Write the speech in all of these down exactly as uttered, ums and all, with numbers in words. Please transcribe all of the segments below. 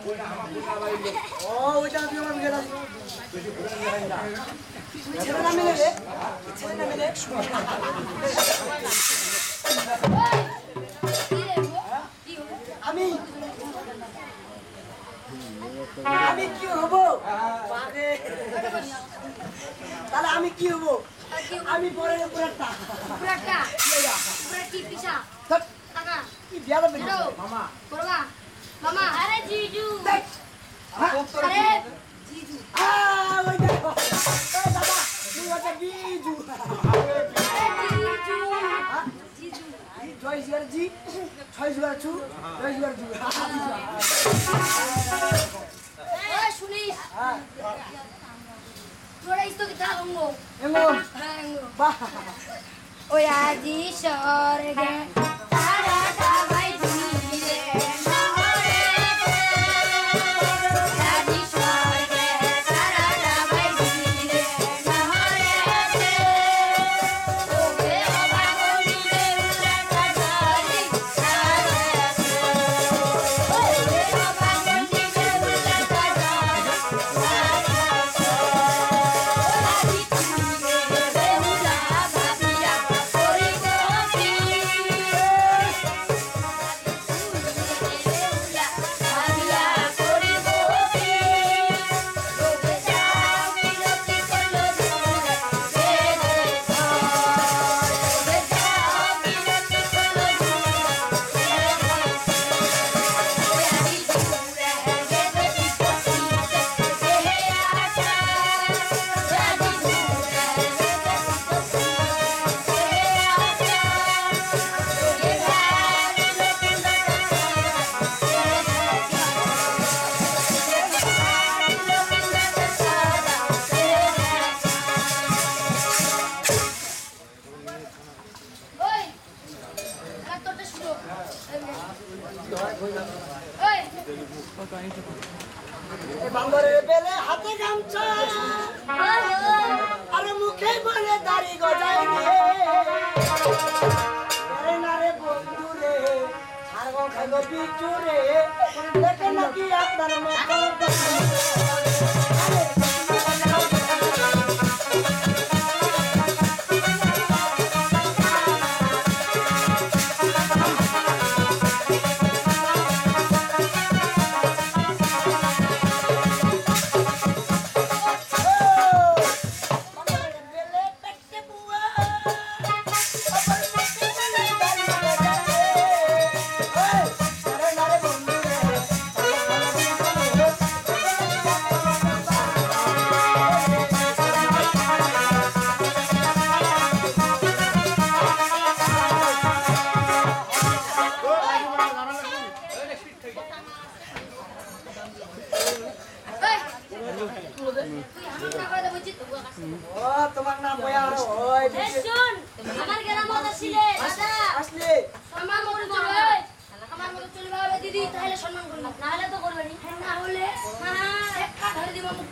ও ওইটা আমি আমার গেলাম ছেলে না মিলে রে ছেলে না মিলে আমি আমি কি হব তাহলে আমি কি হব আমি পরে পুরাটা পুরাটা পুরা কি পিছা টাকা কি বিয়া দেবে মামা করবা মামা আরে জিজু আরে জিজু আ ওই দেখো এই দাদা তুই ওটা জিজু আরে জিজু জিজু জয় জিগার জি ছয় জিগার ছু জয় জিগার জু এই শুনিস হ্যাঁ তোরা ইতো কি তা গঙ্গো এমো হ্যাঁ গঙ্গো বাহ ওই আজি স্বর্গে তারাটা ভাই দিলে নহরে আজি স্বর্গে তারাটা ভাই দিলে নহরে ওকে অভাগন দিলে উল্টা জালি ওকে অভাগন দিলে উল্টা জালি আজি তুমি বেহুলা ভাবিয়া করি গতি বেহুলা ভাবিয়া করি গতি লোকে যাও বিরতি করলো জীবনে বেদে লোকে যাও বিরতি করলো জীবনে ওই আজি দূরে বেদে বিপত্তিতে দেহে আশা আজি দূরে বেদে বিপত্তিতে দেহে আশা লোকে ভাবি লোকে ওই আর তোরটা শুনো ওই এই বান্দরে বেলে হাতে গামছা আরে মুখে বলে দাড়ি গজাই রে আরে না রে বন্ধু রে ছাড়গো খাগো বিচু রে দেখে নাকি আপনার মতো বেলে পেটে বুয়া আবার মুখে বলে দাড়ি গজাই রে আরে না রে বন্ধু রে ওই তুই আমার না করে বুঝি তো ও তোমার নাম বয়া আর ওই এই শুন আমার গ্রামত আসলে দাদা আসলে সম্মান করে চলবে আমার মতো চলবে হবে দিদি তাহলে সম্মান করবে না হলে তো করবে না হলে হ্যাঁ একটা ধরে দিব মুখ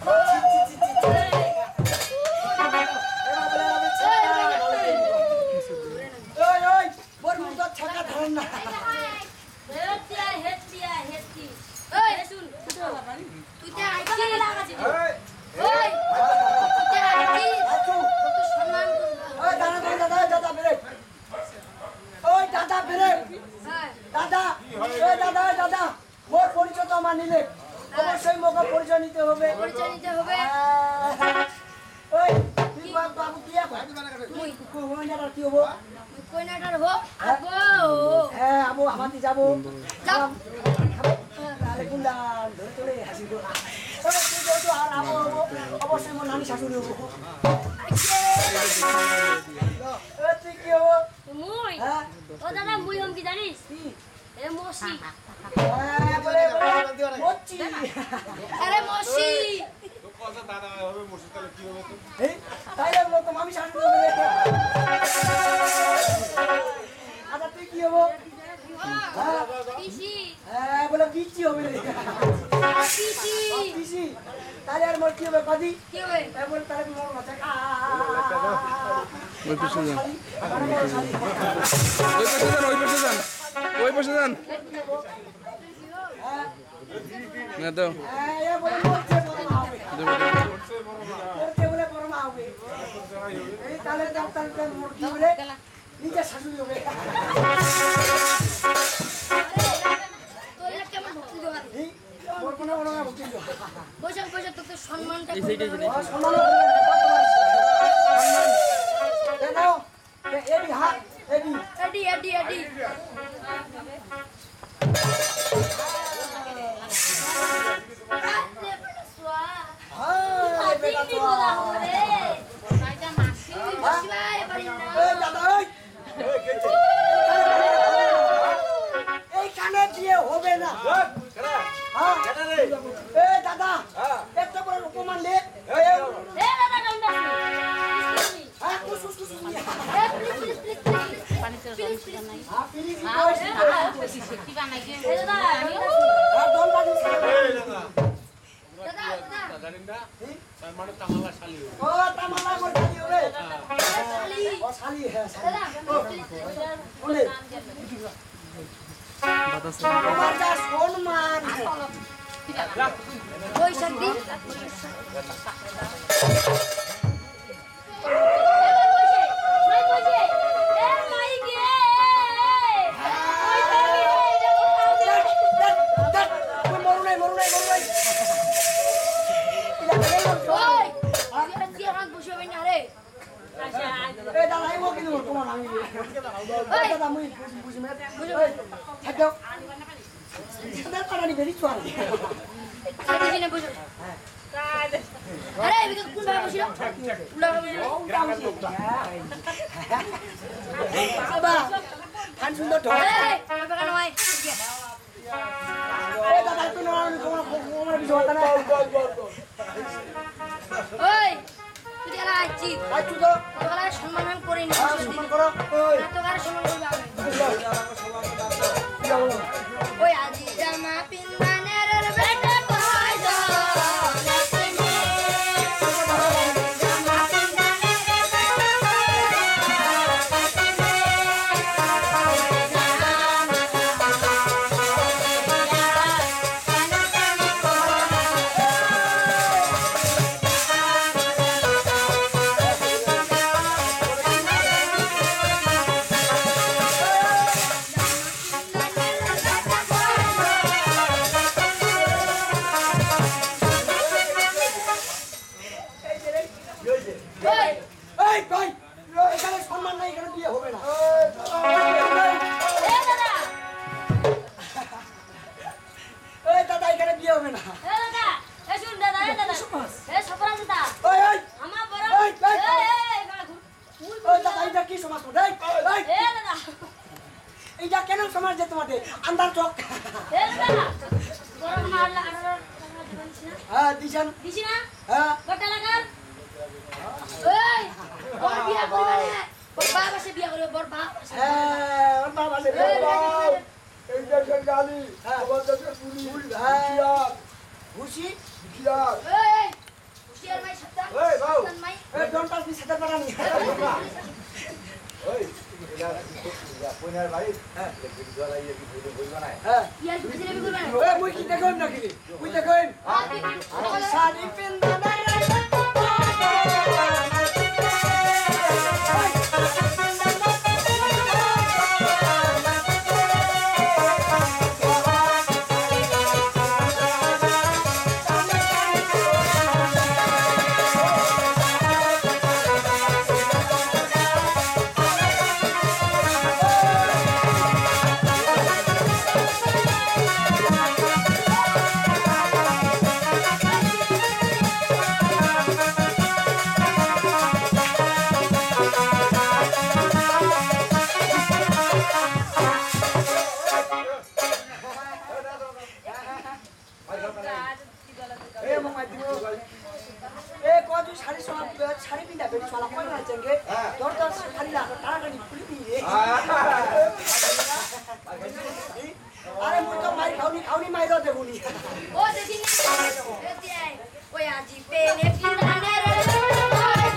ওই ওই বড় মুখ ছাকা ধরেন না হেতিয়া হেতিয়া হেতি ওই শুন তুই তে আইছি লাগাছি ওই তুই তে আইছি কত সম্মান করবে ওই দাদা দাদা দাদা বেরে ওই দাদা বেরে হ্যাঁ দাদা ওই দাদা দাদা মোর পরিচয় তো আমার নিলে অবশ্যই মোকে পরিচয় নিতে হবে পরিচয় নিতে হবে ওই তুই বাবু কি এখন মুই কোন জায়গা কি হবো কইনাটার হো আবো হ্যাঁ আবু আমাদের যাবো যাও আরে কুন্দান ধরে চলে হাসি গো ওই তুই যেহেতু আর আবু হবো অবশ্যই মোর নানি শাশুড়ি হবো ওই তুই কি হবো মুই হ্যাঁ ও দাদা মুই হম কি জানিস এ মসি হ্যাঁ বলে বলে মচ্ছি আরে মসি কথা দাদা হবে মসজিদ তাহলে কি হবে তো এই তাইলে বলো তো আমি শাশুড়ি হবে আচ্ছা তুই কি হবো পিসি হ্যাঁ বলে বিচি হবে রে পিসি পিসি তাহলে আর মোর কি হবে কদি কি হবে এমন তাহলে মোর মাথা আ ওই পাশে যান আমার মোর শালি ওই পাশে যান ওই পাশে যান ওই পাশে যান হ্যাঁ না দাও হ্যাঁ, এ বলে মরছে বড় মা হবে। দেবো দেবো মরছে বলে বড় মা হবে। এই তাহলে দাও, তাহলে দাও, মুরগি বলে নিজের শাশুড়ি হবে। তোর এটা কেমন ভক্তি দেওয়া এই, ওর কোনো বড় মা ভক্তি দিও। বৈশাখ বৈশাখ তোকে সম্মানটা এই সাইডে করবে। ও, সম্মান করবে না, কত বার। সম্মান। এ নাও, এ এডি হাত, এডি। এডি এডি এডি আরে বেটা সোয়া হ্যাঁ, বেটা কি তো। বলা হবে মাইটা মাসি বসবাই পারি না এই দাদা, এই। এইখানে বিয়ে হবে না। হ্যাঁ? এই দাদা, একটা বড় অপমান দে। এই, এই। এ দাদা কান্দা হ্যাঁ, কুস, কুস, কুস, কুস। এ please please please please please হ্যাঁ, পিলি কি কইছিস? এ দাদা আর দল বাজিস। দাদা দাদা জানেন না তার মানে তামালা শালি ও, তামালা করে খালি হবে। শালি ও, শালি, হ্যাঁ, শালি। দাদা প্লিজ বলে, তোমার যা সম্মান। বৈশাখ দিন দেখ, দেখ, দেখ, তুই মরু নাই, মরু নাই, মরু নাই। এটা খেলে না। এই দাদা, এই বল কিন্তু মোর তোমার আমি। এই দাদা, মুই বুঝি, বুঝি না। এই, থাক যাও। দাদা, পারানি বেরিয়ে চল। আরে এদিকে কোন ভাবে বসিল উল্টা ভাবে বসিল বাবা, খান সুন্দর ঢোল। এই বাবা কেন ভাই এই দাদা, তুই নয়, আমি তোমার আমার বিষয় কথা না। ওই তুই এলা আইছি আই তুই তো, তোরা সম্মান করে নি হ্যাঁ, সম্মান করো। ওই, তোরা সম্মান করবে আমি যাও। ওই আজি জামা পিন্দানের বেটা কই যা ওই এই, ভাই, এখানে সম্মান নাই, এখানে বিয়ে হবে না। এ দাদা এই দাদা, এখানে বিয়ে হবে না। এ দাদা এ শুন দাদা এ দাদা এ সফরা দাদা ওই, ওই, আমার বড় এই, এই, এই এই বাবা ঘুর ওই দাদা, এটা কি সমাজ করো? এই, এই, এ দাদা এইটা কেন সমাজ যে তোমাদের আন্দার চক? এ দাদা গরম মারলা আঠারো টাকা দিবেন না হ্যাঁ, দিছেন। দিছি না হ্যাঁ, কত লাগার এই বড় বিয়া করবে না বড় বাবা সে বিয়া করবে বড় বাবা সে হ্যাঁ, ওর বাবা আছে। এই বাবা এই দেশের গালি হ্যাঁ। তোমার দেশের পুলিশ হ্যাঁ, খুশি। খিয়াল এই হুশিয়ার মাই সাবধান এই বাবু। সাবধান মাই এই ডোন্ট টাচ মি, সেটা পারানি। ওই এটা কোনার ভাই হ্যাঁ ভিডিও লাই কি ভিডিও বলবা না হ্যাঁ, ইয়ার পিছনে বি করবে না এই মুই কি দেখুন নাকি? মুই দেখুন। শাড়ি পিন্দা নাই রে। ए मम्मा दिनु ए कजु साडी सोना साडी पिन्दा बेरी सोना कोइ न चंगे दर दर साडी ला टाटा नि फुली नि अरे म त माइ खाउनी खाउनी माइ र देखुनी ओ देखिन ए तिआइ ओइ आजी पेने पिन्दाने रे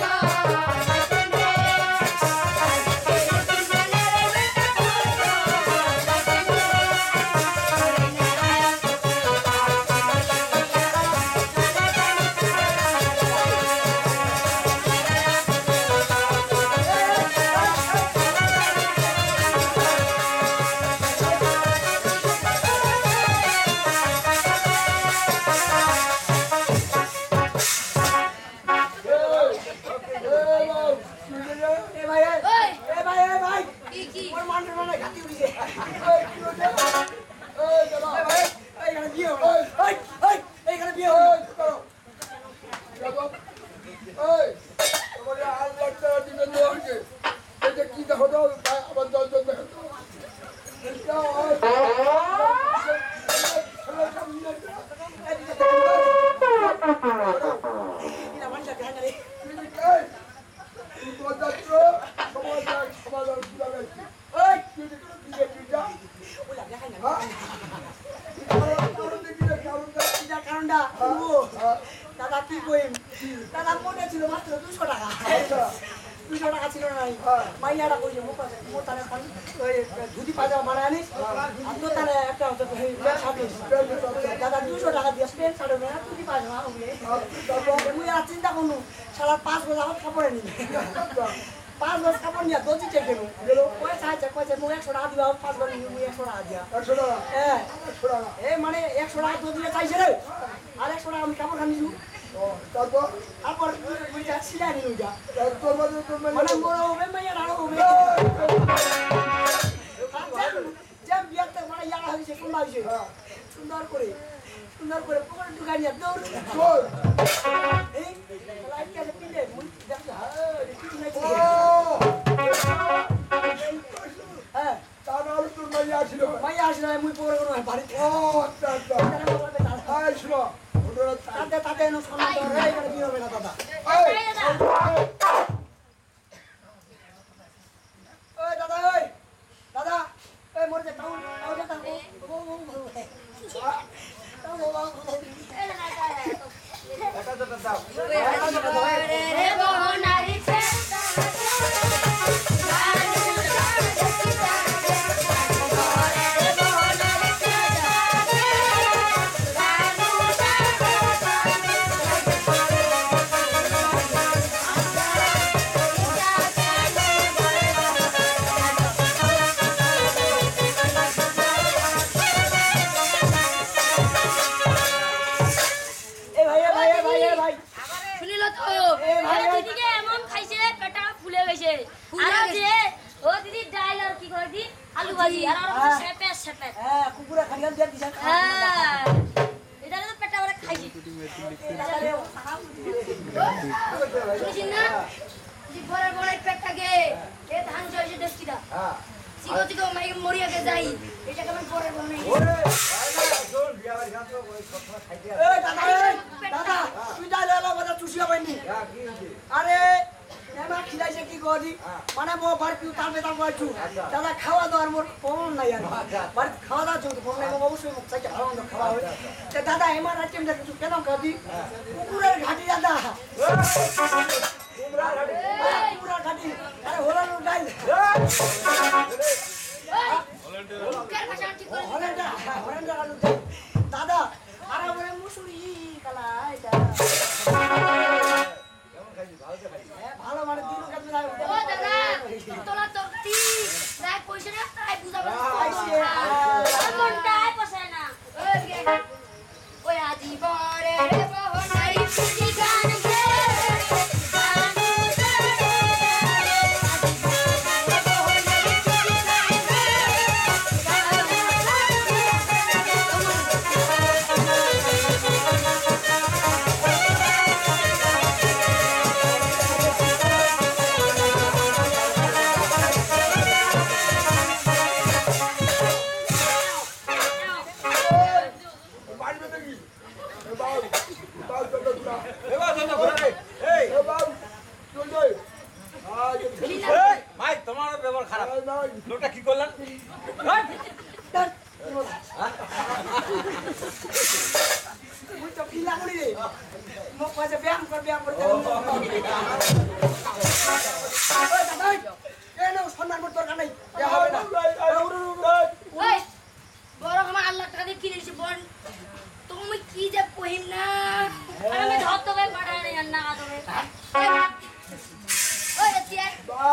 ভাই কি কি ওর মানরে মানে ঘাটি উড়িছে এই কি হচ্ছে এই দাদা ভাই এই এখানে বিয়ে হলো এই এই এইখানে বিয়ে হলো করো দাদা এই তোমার আল্লাহ তাআলা দিবে দোয়াকে এটা কি দেখো দাও আবার দশ জন দেখো তো এটা দাদা কি কইম দাদা মনে ছিল মাত্র দুশো টাকা দুশো টাকা ছিল নাই মাইয়াটা কইছে মোর তারে ধুতি পাজামা বানায় আনিস আর তো তারে একটা দাদা দুশো টাকা দিয়ে প্যান্ট শার্ট হবে না ধুতি পাজামা হবে মুই আর চিন্তা করনু সারা পাঁচ বছর আমার কাপড়ে নিবি পাঁচ বছর কাপড় নিয়ে দোজি চেক দেবো পয়সা আছে পয়সা মুই একশো টাকা দিবা পাঁচ বছর মুই একশো টাকা দিয়া একশো টাকা হ্যাঁ একশো টাকা এ মানে একশো টাকা দোজি চাইছে রে আর একশো টাকা আমি কাপড় খানিছু তারপর তারপর বুঝা ছিলা নিউ যা তোর মধ্যে তোর মানে বড় হবে মাইয়া আরো হবে যেম বিয়াতে মানে ইয়ারা হইছে সুন্দর হইছে সুন্দর করে সুন্দর করে পকেটে ঢুকাই নিয়ে দৌড় দৌড় এই লাইট কাছে পিলে মুই দেখছ হ্যাঁ কিছু নাই হ্যাঁ তারপর তোর মাইয়া আসিল মাইয়া আসিল মুই পরে কোন বাড়ি ও আচ্ছা আচ্ছা আই শুনো তাতে তাতে এনো সামনে তো রে করে বিয়ে হবে না দাদা ওই দাদা ওই দাদা এই মোর যে টাউন টাউন দাদা ও ও ও এটা দাদা দাও রে বহনারি আলু ভাজি আর আর সেপে সেপে হ্যাঁ কুকুরা খাইয়াল দিয়া দিছা হ্যাঁ এটা তো পেটা ওরা খাইছি শুনিস না জি ঘরে ঘরে পেটটাকে এ ধান জয়ছে দেশকিটা হ্যাঁ সিগো সিগো মাই মরিয়াকে যাই এটা কেমন পরে বনে ওরে ভাই জোর বিয়া বাড়ি গান তো ওই কথা খাইতে এ দাদা দাদা তুই যা লেলা কথা চুষিয়া পাইনি হ্যাঁ কি হইছে আরে এমা খিলাইছে কি করি মানে মো বাড়ি তুই তার বেতা কইছু দাদা খাওয়া দাওয়ার মোর কোন নাই আর বাড়ি খাওয়া দাওয়া চলতে কোন নাই অবশ্যই মুখ চাই ভালো মন্দ খাওয়া হয় তে দাদা এমার আইটেম দেখ তুই কেন কবি কুকুরের ঘাটি দাদা কুকুরের ঘাটি কুকুরের ঘাটি আরে হোলার গাই মুখের ভাষা ঠিক করে হলেন্ডা হলেন্ডা দাদা আরে ওরে মুসুরি কালা এটা কেমন খাইছি ভালো তো খাইছি ভালো মানে দিন কাটবে না ও দাদা তোলা তরকারি রাই পয়সা না তাই বুঝাবে কোনটাই পছায় না ওই আজি পরে রে বহনারি পিটি গান গে ভাই তোমার ব্যবহার খারাপ লোকটা কি করলেন মুই তো পিলা করি রে মোক কইছে ব্যায়াম কর ব্যায়াম কর ওই দাদা এই নাও সম্মান মোর দরকার নাই এ হবে না ওই বড় আমার আল্লাহ টাকা দিয়ে কিনেছি বল তুমি কি যে কহিম না আমি ধর তো ভাই পাড়া নেই না তবে ওই এতিয়া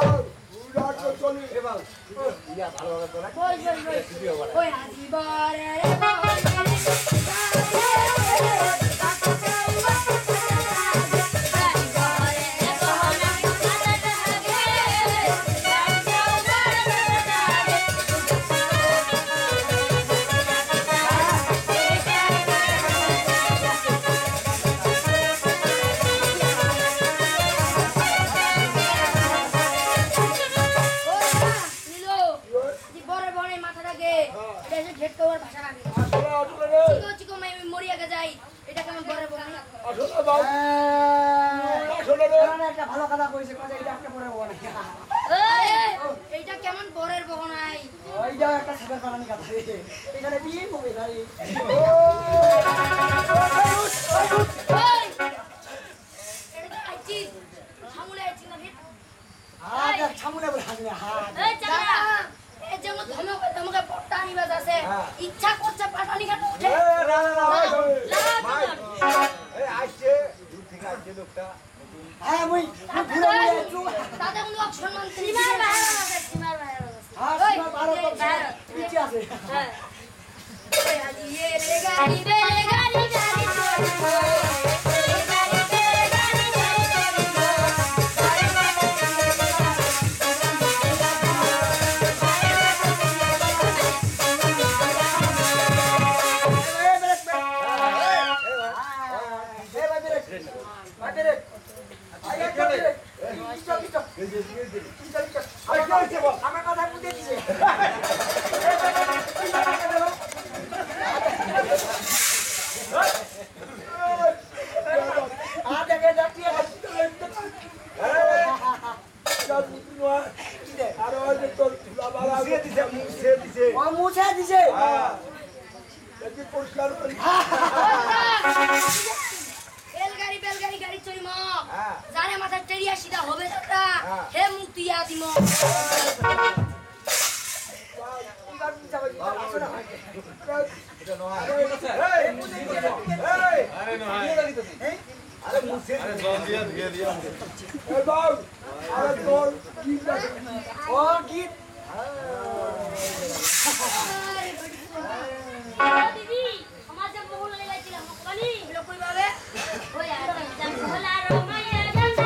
ইয়া ভালো ভালো তোরা ওই ওই ওই আজি বরে রে বহনারি হেড কভার ভাষা লাগে আসলে আসলে রে চিকো চিকো মাই মরিয়াকে যাই এটা কেমন পরের বগনা আসলে বাবু আসলে রে এখানে একটা ভালো কথা কইছে কথা এটা একটা পরে বলে এই এইটা কেমন পরের বগনাই ওইটা একটা সুন্দর বানানি কথা এখানে বিয়ে হবে গাড়ি ওই এটা আইছি সামুলে আইছি না ভিত হাত আর ছামুলে বলে হাত হাত এই চালা এই যে মত ধমক ধমক পট্টা নিবাজ আছে ইচ্ছা করছে পাটানি কাট উঠে এ না না না ভাই ভাই এই আসছে দূর থেকে আসছে লোকটা হ্যাঁ মুই ঘুরে ঘুরে আইছু দাদা কোনো সম্মান সীমার বাইরে আছে সীমার বাইরে আছে হ্যাঁ ওই, সীমার বাইরে এই তো বাইরে। পিছে আছে হ্যাঁ ওই আজি ये रे गाड़ी रे गाड़ी गाड़ी चोरी रे गाड़ी रे गाड़ी गाड़ी चोरी ए ब्रेक ब्रेक ए भाई ब्रेक भाई ब्रेक আগে brake stop stop stop stop আমার কথা বুঝে দিছে আ দেখে দেখি আর ওই যে তোর বাবা মুছে দিছে মুছে দিছে ও মুছে দিছে হ্যাঁ এই পরিষ্কার করে বেলগাড়ি বেলগাড়ি গাড়ি চুরি ম হ্যাঁ। জানে মাথা টেরিয়া সিধা হবে দাদা হ্যাঁ। হে মুতিয়া দিম এবার মুছে ভাই আসো না এটা নয় এই এই আরে নয় আরে মুছে আরে জল দিয়া ধুয়ে দিয়া এ বাবু আরে তোর কি লাগে ও গীত দিদি আমার যে বহু লাগে লাইছিল মকবানি বলে কই ভাবে ওই আর জান ভোলা রমাইয়া জানতা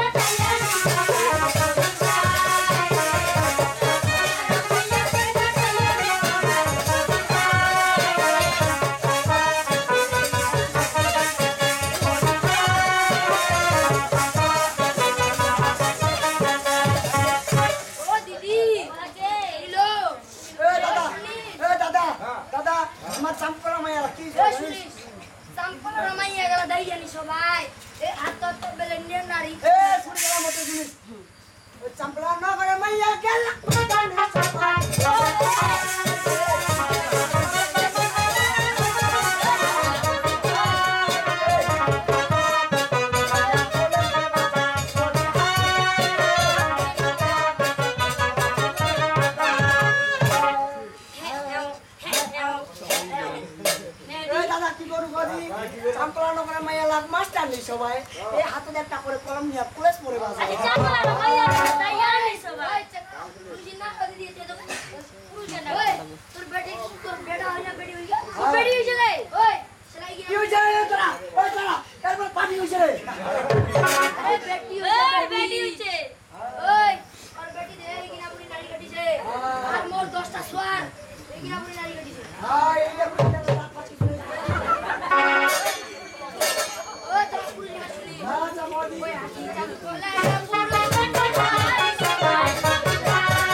ও দিদি আগে এলো এ দাদা এ দাদা দাদা আমার চাম্পলা মায়া কি ওই শুনিস সাম্পল রমাইয়া গেল দাইয়ানি সবাই এ হাত তো বেলে নিয়ে নারী এ শুনে গেলাম মতো জিনিস চাম্পলা না করে মাইয়া গেল এ দাদা কি করু গদি চাম্পলা না করে মাইয়া লাগ মাস্টার নেই সবাই এই হাতে একটা করে কলম নিয়ে পুলিশ পরে বাজে আরে চাপলা রমাইয়া দাইয়ানি সবাই তুই না করে দিতে তো পুরুষ না ওই তোর বেটি তোর বেটা হয় না বেটি হই গেল বেটি হইছে রে ওই সেলাই কি গিয়া হইছে রে তোরা ওই তোরা এরপর পানি হইছে রে আরে বেটি হইছে বেটি হইছে ওই আর বেটি দে কিনা পুরি নারী কাটিছে আর মোর দশটা সোয়ার এই কিনা পুরি নারী কাটিছে হ্যাঁ এই যে রাত পাচ্ছি ওই তো পুরি না শুনি হ্যাঁ জামদি ওই হাসি চাল কোলা পুরো কন্ট্রোল সবাই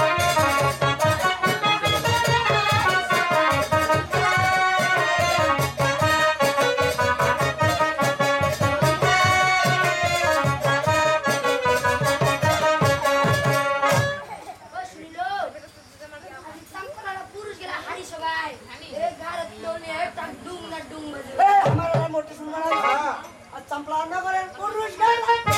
ওই শুনিলো আমি সামকলারা পুরুষ গেলা হাড়ি সবাই এ গারে তোলে একটা ডুং না ডুং বাজে এ আমার মোটে শুনবা না আর চাম্পলা না করে পুরুষ গেল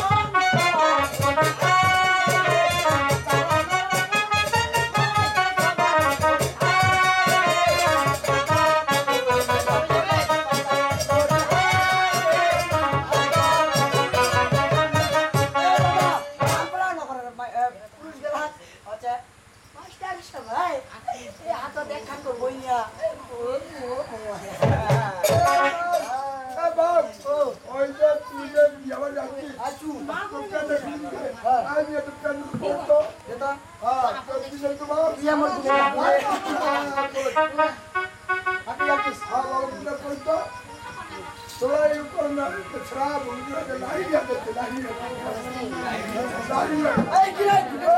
চাম্পলা না করে পুরুষ গেল আচ্ছা মাস্টার সবাই এই হাত দেখা তো বইয়া ও ও এ বাবু ওই যে তুই যে যাওয়া যাচ্ছিস আচু আমি একটু কেন করতো এটা হ্যাঁ তো দিলে তো বাবা তুই আমার দিকে আপনি যাচ্ছিস হ্যাঁ বাবা দিলে করতো তোরা এই কর না খারাপ হয়ে গেছে লাইন যাচ্ছে লাইন লাইন এই কি রে